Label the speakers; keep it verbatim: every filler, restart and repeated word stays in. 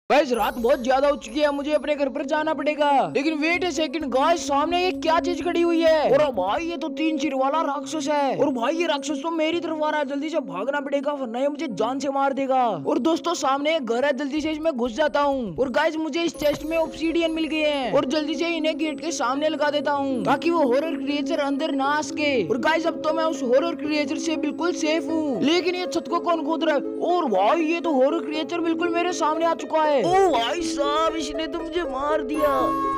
Speaker 1: Guys रात बहुत ज्यादा हो चुकी है, मुझे अपने घर पर जाना पड़ेगा। लेकिन वेट ए सेकंड गाइस, सामने ये क्या चीज खड़ी हुई है? और भाई ये तो तीन सिर वाला राक्षस है। और भाई ये राक्षस तो मेरी तरफ आ रहा है, जल्दी से भागना पड़ेगा वरना ये मुझे जान से मार देगा। और दोस्तों सामने एक घर है, जल्दी से इसमें घुस जाता हूँ। और गाइस मुझे इस चेस्ट में ऑब्सीडियन मिल गए हैं और जल्दी से इन्हें गेट के सामने लगा देता हूँ ताकि वो हॉरर क्रिएचर अंदर ना आ सके। और गाइस अब तो मैं उस हॉरर क्रिएचर से बिल्कुल सेफ हूँ। लेकिन ये छत को कौन खोद रहा है? और भाई ये तो हॉरर क्रिएचर बिल्कुल मेरे सामने आ चुका है। ओ भाई साहब, इसने तो मुझे मार दिया।